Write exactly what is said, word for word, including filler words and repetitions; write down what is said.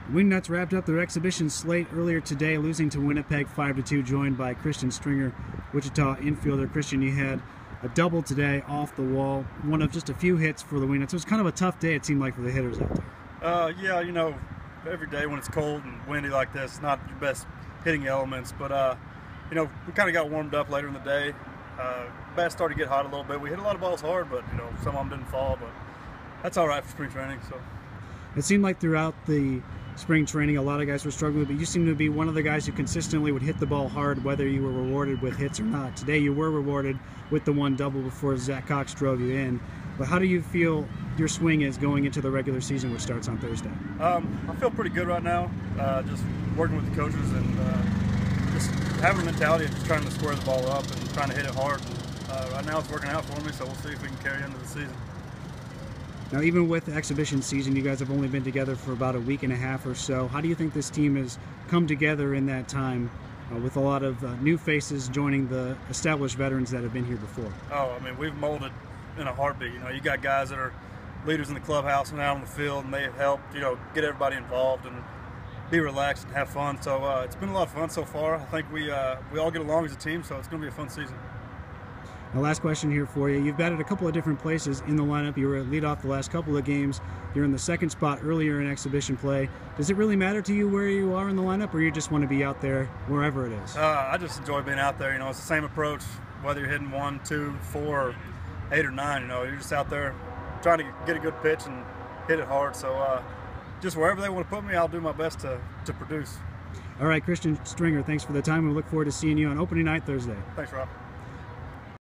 Wingnuts wrapped up their exhibition slate earlier today, losing to Winnipeg five to two, joined by Christian Stringer, Wichita infielder. Christian, you had a double today off the wall, one of just a few hits for the Wingnuts. It was kind of a tough day, it seemed like, for the hitters out there. Uh, yeah, you know, every day when it's cold and windy like this, it's not your best hitting elements, but, uh, you know, we kind of got warmed up later in the day. Uh, bats started to get hot a little bit. We hit a lot of balls hard, but, you know, some of them didn't fall, but that's all right for spring training. So it seemed like throughout the spring training, a lot of guys were struggling, but you seem to be one of the guys who consistently would hit the ball hard, whether you were rewarded with hits or not. Today you were rewarded with the one double before Zach Cox drove you in. But how do you feel your swing is going into the regular season, which starts on Thursday? Um, I feel pretty good right now. Uh, just working with the coaches and uh, just having a mentality of just trying to square the ball up and trying to hit it hard. And, uh, right now it's working out for me, so we'll see if we can carry into the season. Now, even with the exhibition season, you guys have only been together for about a week and a half or so. How do you think this team has come together in that time uh, with a lot of uh, new faces joining the established veterans that have been here before? Oh, I mean, we've molded in a heartbeat. You know, you got guys that are leaders in the clubhouse and out on the field, and they have helped, you know, get everybody involved and be relaxed and have fun. So uh, it's been a lot of fun so far. I think we, uh, we all get along as a team, so it's going to be a fun season. Now, last question here for you. You've batted a couple of different places in the lineup. You were at leadoff the last couple of games. You're in the second spot earlier in exhibition play. Does it really matter to you where you are in the lineup, or you just want to be out there wherever it is? Uh, I just enjoy being out there. You know, it's the same approach, whether you're hitting one, two, four, or eight or nine. You know, you're just out there trying to get a good pitch and hit it hard. So uh, just wherever they want to put me, I'll do my best to, to produce. All right, Christian Stringer, thanks for the time. We look forward to seeing you on opening night Thursday. Thanks, Rob.